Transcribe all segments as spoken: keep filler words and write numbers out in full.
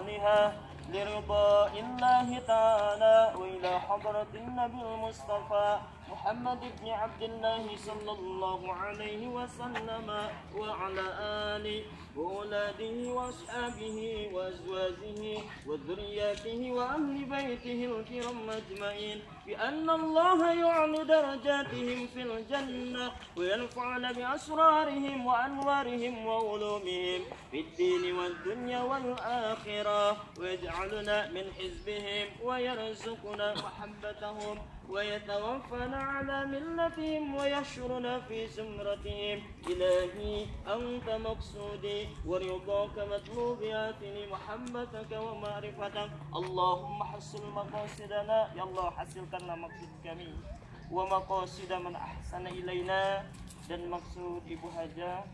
بأكملها لرضاء الله تعالى وإلى حضرة النبي المصطفى محمد بن عبد الله صلى الله عليه وسلم وعلى آله وأولاده وأصحابه وأزواجه وذرياته وأهل بيته الكرام أجمعين بأن الله يعلي درجاتهم في الجنة وينفعنا بأسرارهم وأنوارهم وعلومهم في الدين والدنيا والآخرة ويجعلنا من حزبهم ويرزقنا محبتهم ويتوفنا على ملتهم ويحشرنا في زمرتهم. إلهي أنت مقصودي ورضاك مطلوبي آتني محبتك ومعرفتك. اللهم حسن مقاصدنا يا الله, hasilkanlah maksud kami wa maqasida man ahsana ilaina, dan maksud Ibu Haja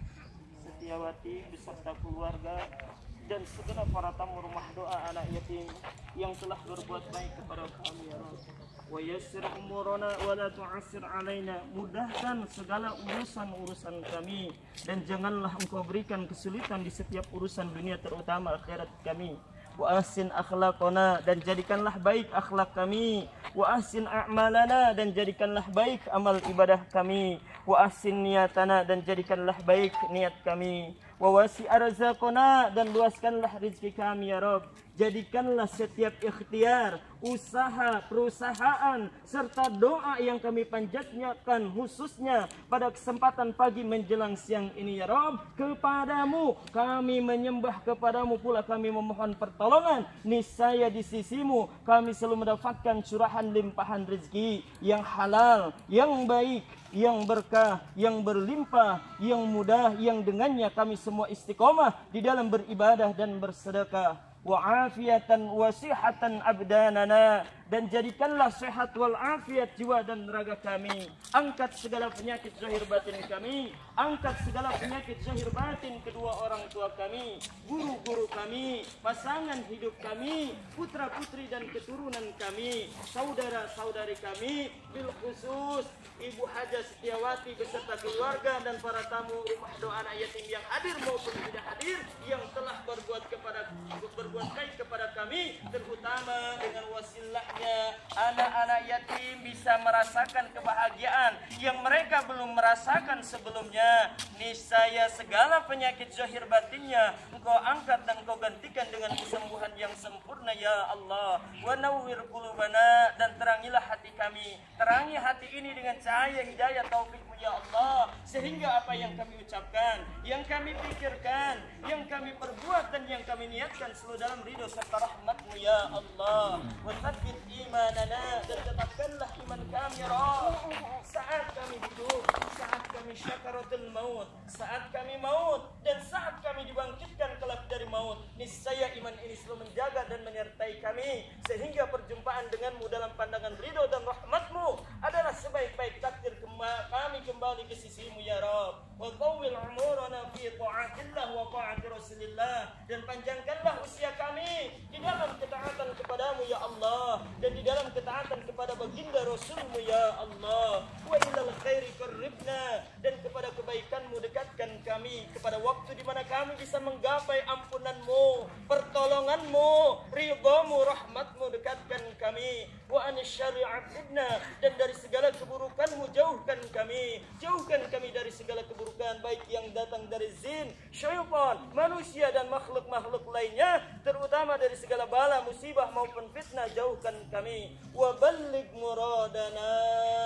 Setiawati beserta keluarga dan segenap para tamu rumah doa anak yatim yang telah berbuat baik kepada kami ya Rabb. Wa yassir umurana wa la tu'assir alaina, mudahkan segala urusan-urusan kami dan janganlah Engkau berikan kesulitan di setiap urusan dunia terutama akhirat kami. Wa ahsin akhlaqana, dan jadikanlah baik akhlak kami. Wa ahsin a'malana, dan jadikanlah baik amal ibadah kami. Wa ahsin niyatana, dan jadikanlah baik niat kami. Wa wasi' arzaqana, dan luaskanlah rezeki kami ya Rabb. Jadikanlah setiap ikhtiar, usaha, perusahaan, serta doa yang kami panjatkan khususnya pada kesempatan pagi menjelang siang ini ya Rabb, kepadamu kami menyembah, kepadamu pula kami memohon pertolongan. Niscaya di sisimu kami selalu mendapatkan curahan limpahan rezeki yang halal, yang baik, yang berkah, yang berlimpah, yang mudah, yang dengannya kami semua istiqomah di dalam beribadah dan bersedekah. Wa afiatan wa sihatan abdanana, dan jadikanlah sehat wal afiat jiwa dan raga kami. Angkat segala penyakit zahir batin kami, angkat segala penyakit zahir batin kedua orang tua kami, guru-guru kami, pasangan hidup kami, putra-putri dan keturunan kami, saudara-saudari kami, bil khusus Ibu Haja Setiawati beserta keluarga dan para tamu rumah doa anak yatim yang hadir maupun tidak hadir, yang telah berbuat kepada berbuat baik kepada kami, terutama dengan wasilahnya anak-anak yatim bisa merasakan kebahagiaan yang mereka belum merasakan sebelumnya. Niscaya segala penyakit zahir batinnya Engkau angkat dan Engkau gantikan dengan kesembuhan yang sempurna ya Allah. Wa nawwir qulubana, dan terangilah hati kami, terangi hati ini dengan cahaya hidayah taufikmu ya Allah, sehingga apa yang kami ucapkan, yang kami pikirkan, yang kami perbuat dan yang kami niatkan selalu dalam ridho serta rahmatmu ya Allah. Wa tsabbit imanana, dan tetapkanlah iman kami ya Rabb saat kami hidup, saat kami syakaratul maut, saat kami maut, dan saat kami dibangkitkan kelak dari maut. Niscaya iman ini selalu menjaga dan menyertai kami, sehingga perjumpaan denganmu dalam pandangan ridho dan rahmatmu adalah sebaik-baik takdir kami kembali ke sisimu ya Rabb. Wa tawwil umurana fi ta'atillah wa ta'ati Rasulillah, dan panjangkanlah usia kami di dalam ketaatan kepadamu ya Allah, dan di dalam ketaatan kepada baginda Rasulmu ya Allah. Wa ilal khairi qarribna, dan kepada kebaikanmu dekatkan kami, kepada waktu di mana kami bisa menggapai ampunanmu, pertolonganmu, ridhamu, rahmatmu dekatkan kami. Wa anis syarri abidna, dan dari segala keburukanmu jauhkan kami, jauhkan kami dari segala keburukan baik yang datang dari jin, syaitan, manusia dan makhluk-makhluk lainnya, terutama dari segala bala, musibah maupun fitnah, jauhkan kami. Wa balligh muradana,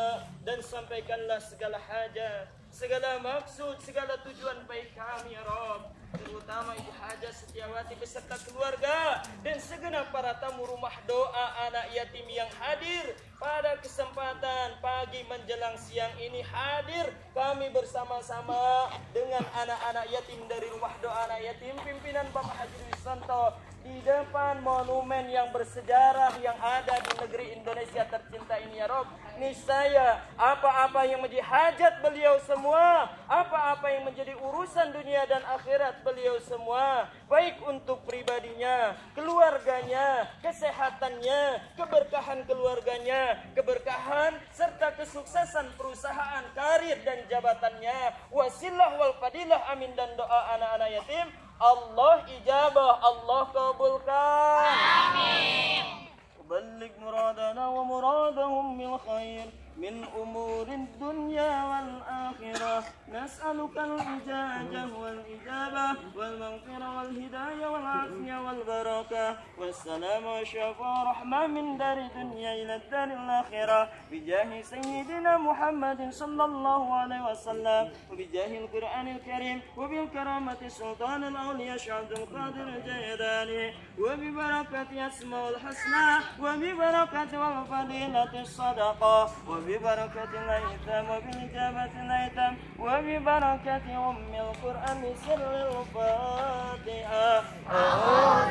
dan sampaikanlah segala hajat, segala maksud, segala tujuan baik kami ya Rabb, terutama Ibu Haja Setiawati beserta keluarga dan segenap para tamu rumah doa anak yatim yang hadir pada kesempatan pagi menjelang siang ini. Hadir kami bersama-sama dengan anak-anak yatim dari rumah doa anak yatim pimpinan Bapak Haji Wisanto di depan monumen yang bersejarah yang ada di negeri Indonesia tercinta ini ya Rob. Niscaya apa-apa yang menjadi hajat beliau semua, apa-apa yang menjadi urusan dunia dan akhirat beliau semua, baik untuk pribadinya, keluarganya, kesehatannya, keberkahan keluarganya, keberkahan serta kesuksesan perusahaan, karir dan jabatannya, wasilah wal fadilah, amin, dan doa anak-anak yatim Allah ijabah, Allah kabulkan. Amin. وبلغ مرادنا ومرادهم بالخير من أمور الدنيا والآخرة. نسألك الإجابة والإجابة والمغفرة والهداية والعافية والبركة والسلام والشفاء ورحمة من دار الدنيا إلى الدار الآخرة بجاه سيدنا محمد صلى الله عليه وسلم وبجاه القرآن الكريم وبالكرامة سلطان الأولياء شيخ عبد القادر الجيلاني وببركة أسماء الحسنى وببركة والفضيلة الصدقة وببركة الأيتام وبالإجابة الأيتام وببركة أم القرآن سر الفاتحة.